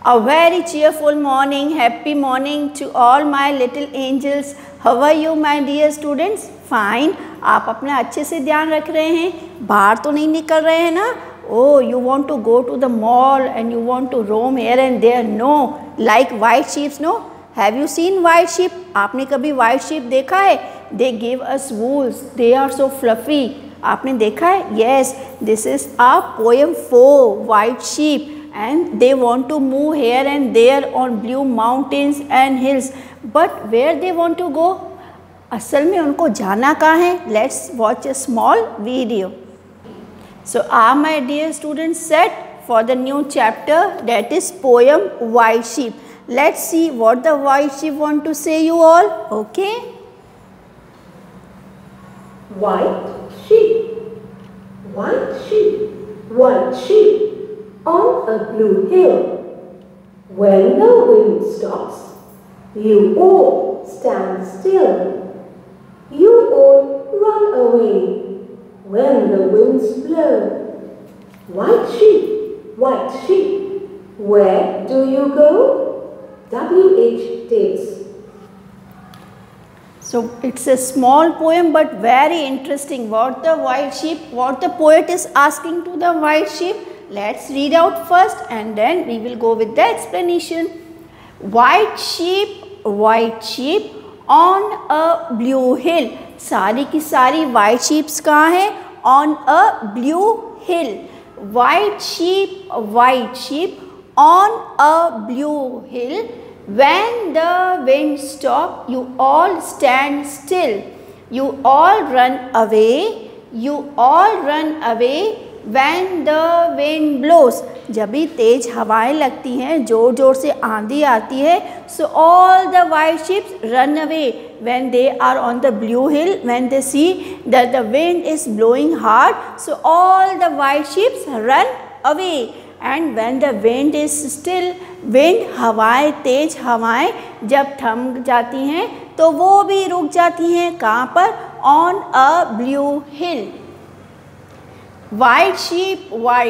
A very cheerful morning, happy morning to all my little angels. How are you my dear students? Fine. आप अपना अच्छे से ध्यान रख रहे हैं, बाहर तो नहीं निकल रहे हैं ना? Oh, you want to go to the mall and you want to roam here and there? No, like white sheep, no? Have you seen white sheep? आपने कभी white sheep देखा है? They give us wools. They are so fluffy. आपने देखा है? Yes, this is a poem for white sheep. And they want to move here and there on blue mountains and hills, but where they want to go? असल में उनको जाना कहाँ है? Let's watch a small video. So are my dear students set for the new chapter, that is poem White Sheep. Let's see what the white sheep want to say you all. Okay. White sheep, white sheep, white sheep on a blue hill. When the wind stops, you all stand still. You all run away when the winds blow. White sheep, where do you go? W.H. Davis. So it's a small poem but very interesting. What the poet is asking to the white sheep. Let's read out first and then we will go with the explanation. White sheep on a blue hill. सारी की सारी white sheeps कहाँ हैं? On a blue hill. White sheep on a blue hill. When the wind stops, you all stand still. You all run away. When the wind blows, जब भी तेज हवाएं लगती हैं, जोर जोर से आंधी आती है, so all the white sheep run away when they are on the blue hill. When they see that the wind is blowing hard, so all the white sheep run away. And when the wind is still, हवाएं, तेज हवाएं जब थम जाती हैं तो वो भी रुक जाती हैं. कहाँ पर? On a blue hill. White sheep,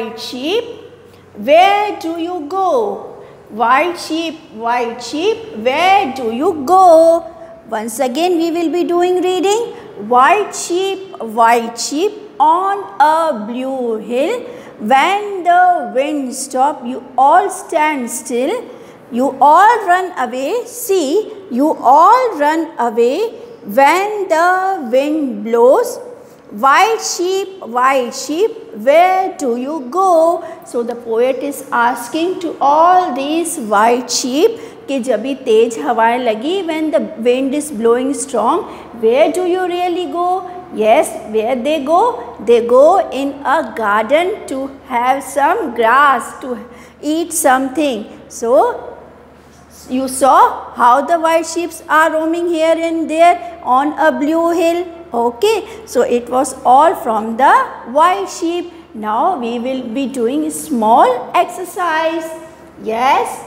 where do you go? White sheep, where do you go? Once again we will be doing reading. White sheep on a blue hill. When the wind stops, you all stand still. You all run away. See, you all run away when the wind blows. White sheep, where do you go? So the poet is asking to all these white sheep कि जब भी तेज हवाएं लगी, when the wind is blowing strong, where do you really go? Yes, where they go? They go in a garden to have some grass, to eat something. So you saw how the white sheep are roaming here and there on a blue hill. Okay, so it was all from the white sheep. Now we will be doing a small exercise. Yes.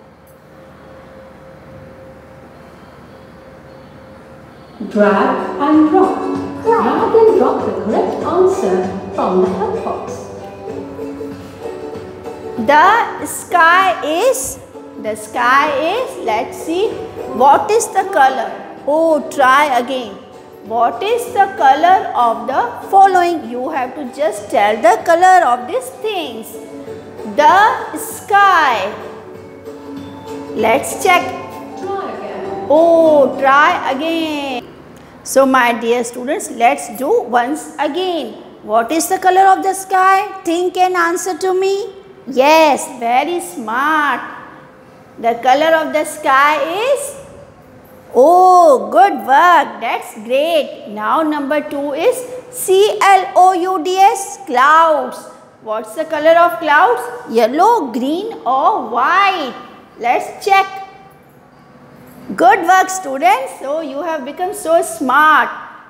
Drag and drop. Drag and drop the correct answer from the help box. The sky is, let's see, what is the color? Oh, try again. What is the color of the following? You have to just tell the color of these things. The sky. Let's check. Try again. Oh, try again. So my dear students, let's do once again. What is the color of the sky? Think and answer to me. Yes, very smart. The color of the sky is? Oh, good work. That's great. Now number 2 is clouds, clouds. What's the color of clouds? Yellow, green or white? Let's check. Good work students. So you have become so smart.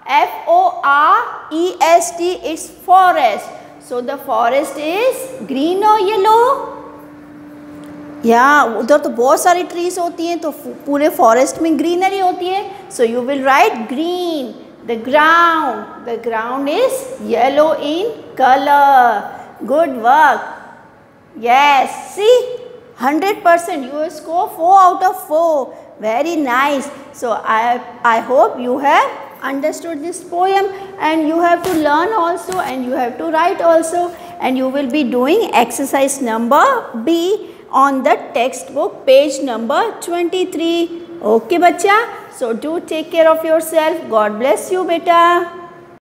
Forest, it's forest. So the forest is green or yellow? या उधर तो बहुत सारी trees होती हैं, तो पूरे forest में ग्रीनरी होती है. So you will write green. The ground is yellow in colour. Good work. Yes, see 100%. You will score 4 out of 4. Very nice. So I hope you have understood this poem, and you have to learn also, and you have to write also, and you will be doing exercise number B on the textbook page number 23. Okay, bacha. So do take care of yourself. God bless you, beta.